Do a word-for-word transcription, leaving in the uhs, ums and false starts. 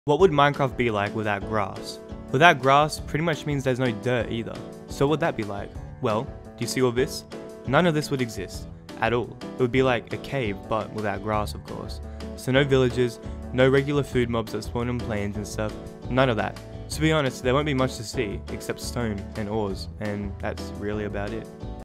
What would Minecraft be like without grass? Without grass pretty much means there's no dirt either. So what would that be like? Well, do you see all this? None of this would exist at all. It would be like a cave, but without grass, of course. So no villages, no regular food mobs that spawn on plains and stuff, none of that. To be honest, there won't be much to see except stone and ores, and that's really about it.